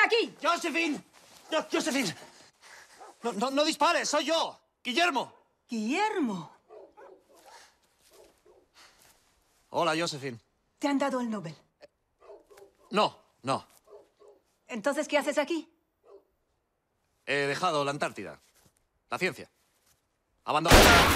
aquí! ¡Josephine! ¡Josephine! No dispares, soy yo, Guillermo. Guillermo. Hola, Josephine. ¿Te han dado el Nobel? No. ¿Entonces qué haces aquí? He dejado la Antártida. La ciencia. Abandonada.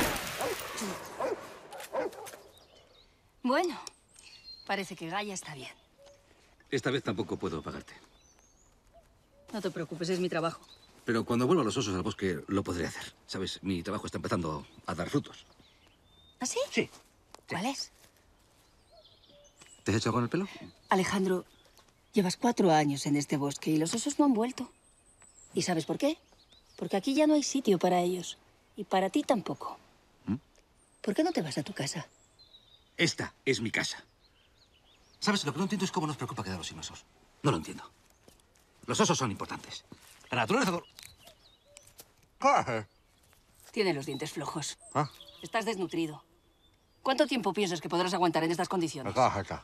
Bueno, parece que Gaia está bien. Esta vez tampoco puedo pagarte. No te preocupes, es mi trabajo. Pero cuando vuelva los osos al bosque, lo podré hacer. ¿Sabes? Mi trabajo está empezando a dar frutos. ¿Ah, sí? Sí. ¿Cuál es? ¿Te has hecho con el pelo? Alejandro, llevas 4 años en este bosque y los osos no han vuelto. ¿Y sabes por qué? Porque aquí ya no hay sitio para ellos. Y para ti tampoco. ¿Por qué no te vas a tu casa? Esta es mi casa. ¿Sabes? Lo que no entiendo es cómo nos preocupa quedarnos sin osos. No lo entiendo. Los osos son importantes. La naturaleza... Tiene los dientes flojos. ¿Ah? Estás desnutrido. ¿Cuánto tiempo piensas que podrás aguantar en estas condiciones? Acá.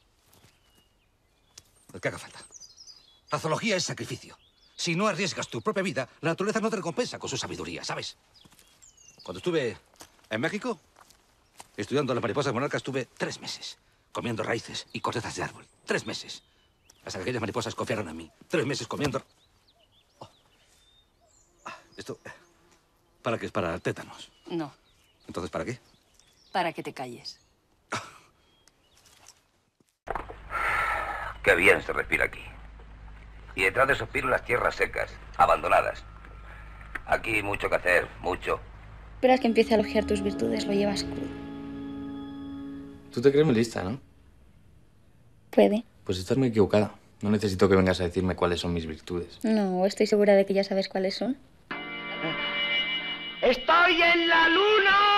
El que haga falta. La zoología es sacrificio. Si no arriesgas tu propia vida, la naturaleza no te recompensa con su sabiduría, ¿sabes? Cuando estuve en México, estudiando las mariposas monarcas, estuve 3 meses comiendo raíces y cortezas de árbol. 3 meses. Hasta que aquellas mariposas confiaron en mí. 3 meses comiendo... Oh. Esto... ¿Para qué es? ¿Para tétanos? No, ¿Entonces para qué? para que te calles. Qué bien se respira aquí. Y detrás de suspiro las tierras secas, abandonadas. Aquí hay mucho que hacer, mucho. Esperas que empiece a elogiar tus virtudes, lo llevas crudo. Tú te crees muy lista, ¿no? Puede. Pues estás muy equivocada. No necesito que vengas a decirme cuáles son mis virtudes. No, estoy segura de que ya sabes cuáles son. ¡Estoy en la luna!